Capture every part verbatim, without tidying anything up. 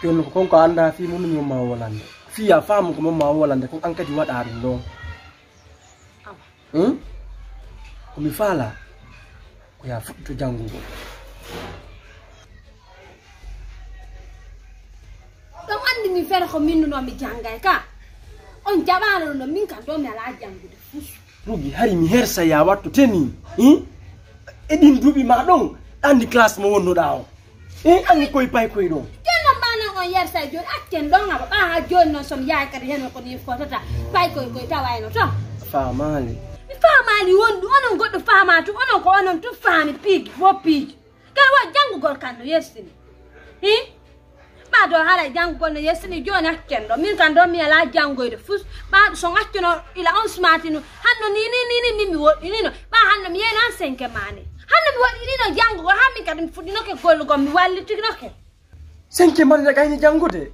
Jon ko ko anda fi mun ñu ma wolande fi ya fam ko ma wolande ko an kadi wada dum do hmm ko mi fala ko ya futu jangugo don andi mi fere ko minnu no mi jangay ka on jabalo no min kan do mi ala jangude fus rugi hari mi hersa ya watto teni hmm edin dubi ma don andi class mo wonno dawo eh andi koy pay koy do kenno bana on yersa joni akken don aba ba ha joni no som yaay kadi hen ko ni fotata pay koy koy tawayno to famali mi famali wondu onon goddo famatu onon ko onon to fami pig fo pig ka wa jangugol kan no yersini hi ba do hala jangugol no yersini joni akken do min kan do mi ala jangoyde fus ba so ngaccuno ila on smartinu hanno ni ni ni ni mi wodi ni no ba hanno mi yena cinq mani hanno mi wodi ni no jangugol ha mi kadi fudino ke gollugo mi walliti no ke cinq mani da kayni jangude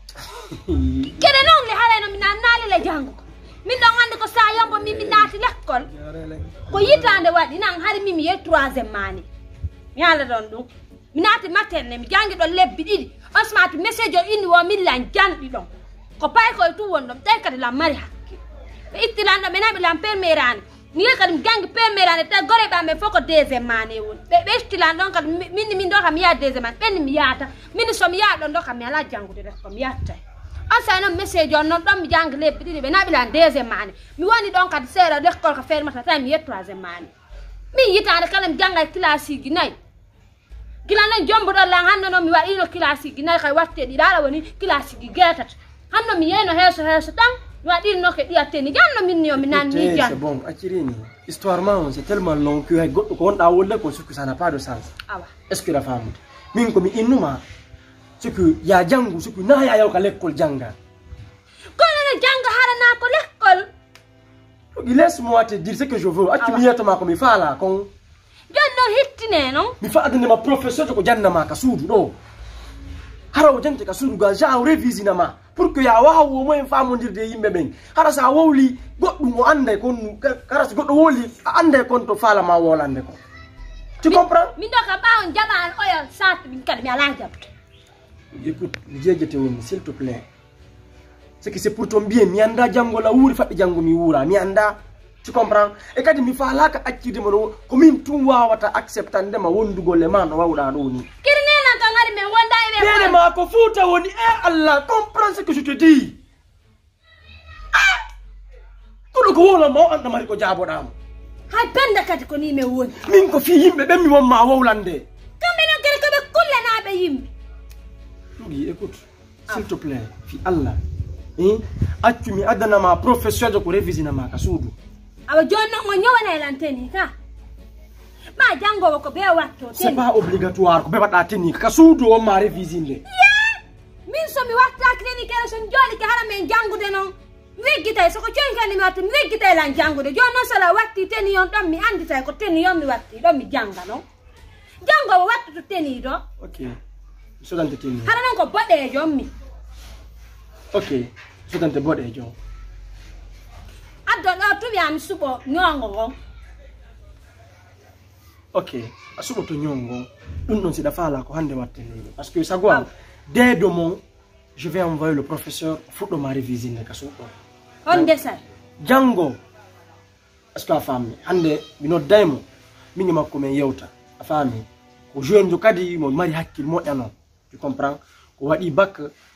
kede non le hala no mi nanali le jangugo min don ande ko sa yombo mi mi naati lekkol ko yitande wadi nan hari mi mi ye troisième mani mi ala don dum mi naati materne mi jangi do lebbi didi on smart message o inni wo min lan jandi don ko pay ko tu wondom tay kadi la mari hakki be ittilanda be nabi lam permerane ni kadi mi jangi permerane ta gore ba me foko deuxième mani won be be ittilanda don kadi min min do kam ya deuxième mani ben mi yata min so mi ya don do kam mi ala jangude rek ko mi yatta asana message on non dom mi jang lebbi didi be nabi lan deuxième mani mi woni don kadi sera de ko ko fer mata tay mi yet troisième mani mi yitande kala mi jangay classe gi nay gila nan jombo do lan hanno no mi wadi no classe gi nay kay watte di dala woni classe gi getat hanno mi yeno heso heso tan mi wadi no ke diate ni janno min yo mi nan ni jan c'est bon akirini histoire ma c'est tellement long que hay goddo ko wonda wolle ko sukku ça n'a pas de sens awa est-ce que la femme min ko mi innuma c'est que ya jangu sukku na ya yaw ka lekkol janga ko na janga harana ko lekkol laisse-moi te dire ce que je veux acci mi yetoma ko mi fala kon janno hittine non mi fa adne ma professeur ko jannama ka suudu do haraw jante ka suudu ga ja révisina ma pour que ya wawo mo en famondirde yimbe ben hara sa wowli goddum o ande kon hara sa goddo woli ande kon to fala ma wolande ko tu comprends mi do ka ba on jaba oyo sat min kad mi ala jabto écoute mi jejete woni s'il te plaît c'est que c'est pour ton bien mi anda jango la wuri fadde jango mi wura mi anda tu comprends e kadi mi fala ka accide mo ko min tum wawata acceptande ma wondugo le man wawda do ni kirnena ka ngari men wonda e be bene ma ko futa woni eh Allah comprends ce que je te dis ah ko ko wala mo anda mari ko jabodam hay penda kadi ko ni me woni min ko fi yimbe be mi won ma wawlande kambe no gere ko be kullana be yimbe oui écoute s'il te plaît fi Allah eh accu mi adana ma professeur ko révisina ma ka suudu awa jonno mo nyowana elanteni ka ma jango ko be watto ten c'est pas obligatoire ko be wada teni ka suudu o ma révisinde yeah min so mi watta clinique la son joli ke hara men jangude non wigita so ko cionka ni watta wigita lan jangude jonno sala watti teni on dom mi andita ko teni on mi watti dom mi janga non jango watto to teni do ok so dante teni hara non ko bodde jommi ok so dante bodde jom addo do to biam subo nyongo ok asubo to nyongo dum non si da fala ko hande watte ni parce que sagwa dès demain je vais envoyer le professeur fuddo ma réviser ne kasuko on desa jango est-ce que la femme hande bino daymo mingi makko men yewta a fami ko jeune jo kadi mo mari hakkil mo yano tu comprends ko wadi bac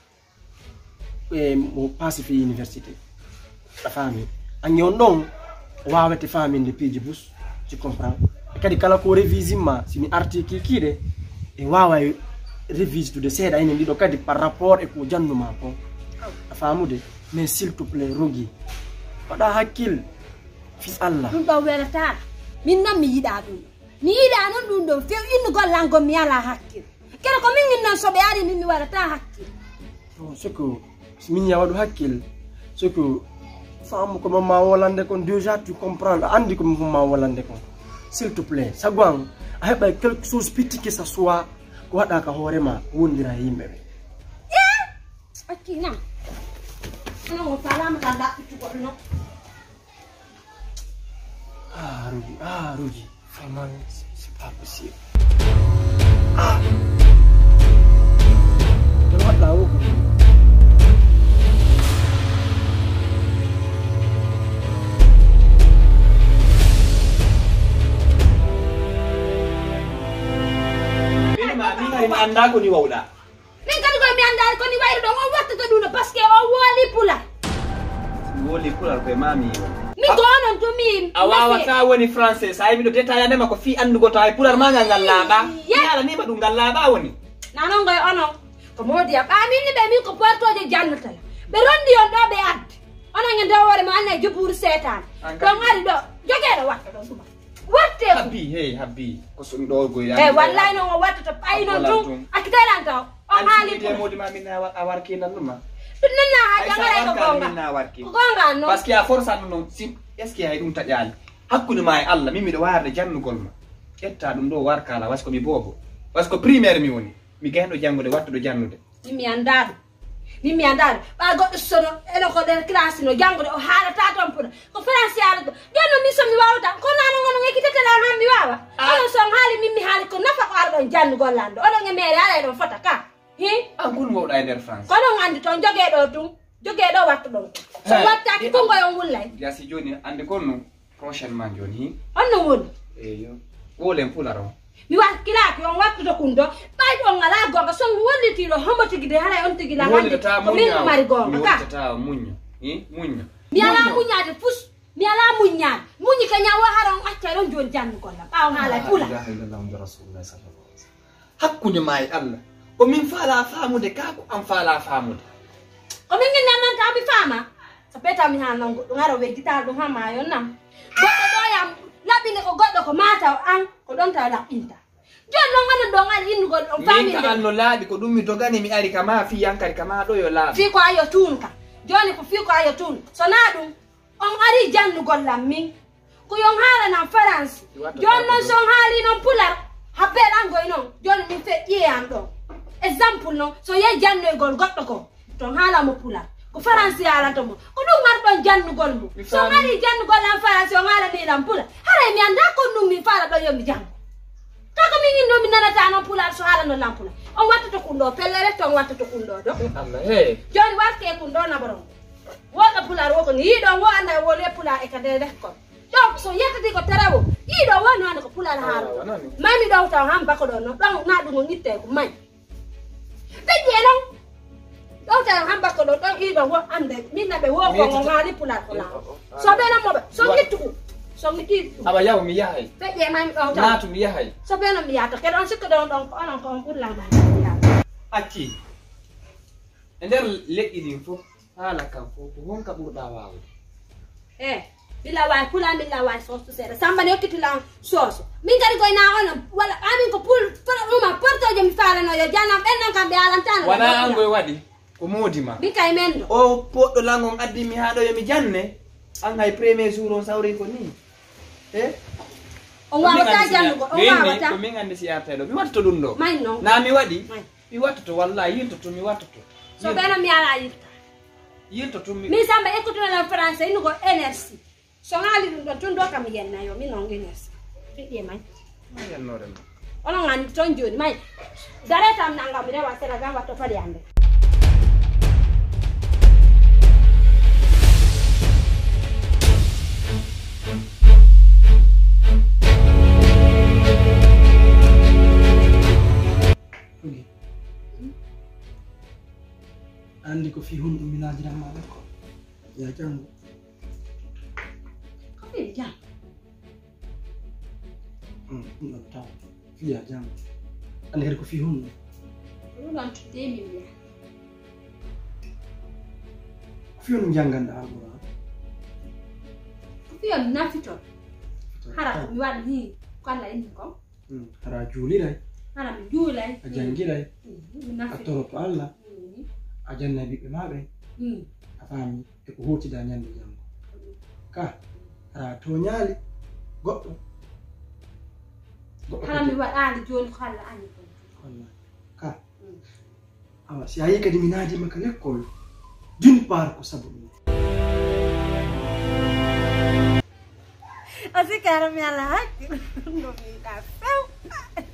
e mo passe fi université la fami an yon don wawete fami de piji bus tu comprends kadi kala ko révisima sini article kide e wawa révise tout de seda ene ndido kadi par rapport e ko janduma ko afamude mais s'il te plaît rogi wada hakkil fils Allah dum do welata min nam mi yida dum mi yida non dum do few inu gollango mi ala hakkil kene ko min non so be ari min mi welata hakkil non c'est que min ya wadu hakkil c'est que femme ko mama wolande kon déjà tu comprends andi ko mama wolande kon s'il te plaît sagwan a heba quelque chose petit que ça soit ko wada ka horema wondira yimbe be yeah akina non fala ma kanda tu ko no ah Rugi ah Rugi vraiment c'est pas possible ah de wada mi anda ko ni wawda min kadi ko mi anda ko ni wayru do o watta to duna parce que o woli pula woli pula ko mami mi gonon to mi awawa ka woni français say mi do detail ande mako fi andugo to ay pular ma ngal laba yala ni ba dum ngal laba woni nanon ngoy ono ko modi ab ami ni be mi ko portoje jannatal be rondi on do be ad ona ngi dawore ma anay jubur setan to ngari do jogere watta do suma watte habbi hey habbi ko so do go ya eh wallahi no watta to pay non dum akitelan taw on hali de modi ma min awar ki nan dum nana ha jangare ko gonga ko gonga no parce que a force an non sim est ce que hay dum tajali hakkunde ma e Allah mimi do warde jannugol ma etta dum do war kala wasko mi bobo wasko primaire mi woni mi gendo jangude watto do jannude mimi andado mimi andado ba goddo sono eno ko der classe no jangude o haala ta ton puna ko france yaala do geno mi so mi wawta ko nanu ngono ngekitete la ham mi wawa ono so haali mimi haali ko nafa ko ardo jannugol lando ono nge mere ala do fota ka hi an kun wawda e der france ko non andi ton joge do tum joge do watto do so watta ko ngoy ngullay ya si joni ande konno prochainement joni onno won e yo wolen pularo mi wa kilaki on wattu to kundo bay on ngala gonga so wolliti do homo tigide hala on tigila hande ko min mari gonga ka ta munyo hi munyo mi ala munyade fus mi ala munyade munyi kanya wa haron acca don jon jannu ko la baw hala pula la ilaha illallah rasulullah sallallahu alaihi wasallam hakkunde mai Allah ko min fala famude ka ko am fala famude ko min ngi nan ta mi fama so peta mi han non ngaro we gitar do ha mayo nam goddo do yam labine ko goddo ko mata an ko don ta labinta jon non ngana do ngal hindu goddo fami min ka anno laadi ko dum mi dogani mi ari kama fi yankari kama do yo laadi fi ko ayo tunka joni ko fi ko ayo tun so na dum on ari jannu gollam min ko yon hala na france jon non son hali non pular habel ango non jon mi fe ye am do example no so ye jannu gol goddo ko ton hala mo pular ko france ala to mo ko dum mar don jannu gol mo so mari jannu gol am france on hala ni lam pular hala mi anda ko num mi fala do yomi jang kako mi ngi no mi nana ta no pular so hala no lampula on watta to kundo pellere to watta to kundo do Allah he joni watte kundo na borom woga pular wogo ni do wo anda wo le pular e kade de ko do so yekati ko tarawo yi do wono anda ko pular haaro mami do taw ham bako do no don na dungo ngitte ko may be jeno do taw ham bako do don yi do wo ande minna be wo ko ngali pular ko la so be na mo be so ngittu so ngiti aba yaw mi yahay be je mami do taw natu mi yahay so be no mi yato ke don sikko don don ko onon ko pular ba acci ender leɗɗi ɗin fof haala kam fof ko honka ɓurɗa wawde eh bila way pula bila way sosto sere samba ne yokkitila soso min kadi koy na ono wala amin ko pul uma portoje mi faala no yo janam ben non kam be alantano wana angoy waɗi ko modima bi kay men do o poɗɗo langom addi mi haɗo yomi janne an hay premier jour o sawri ko ni e o wawata jannugo o wawata ko min andi si yarteɗo mi wattoto ɗum ɗo may non na mi waɗi mi wattoto wallahi yirtoto mi wattoto so bena mi ala yirta yirtoto mi mi samba écoutez la français inu ko énergie so ngali dum do tun do kam yenna yo mi non énergie fiɗi may yannore ma ono ngani ton joni may daretam nangam rewa sera gam watto fadi ande andi ko fi hunde minajira ma ko ya jango ko fi jang hmm no taw fi ya jango andi ko fi hunde ko don tudde mi wiya fi hunde janganda agora ko fi am nafito hara mi wadi ni kala en ko hmm hara juliray hara mi julay a jangiray mi a nafito toroto Allah a janna ɓiɓɓe maɓe a faami eko hotida ñande jango ka ara to ñaali goɗɗo goɗɗo hara mi waɗali joni ko Allah ani ko wallahi ka awa si a yi kadi mi naadi maka l'école d'une part ko sabu ɗum o sikara mi ala hakkilo ɗum mi ka few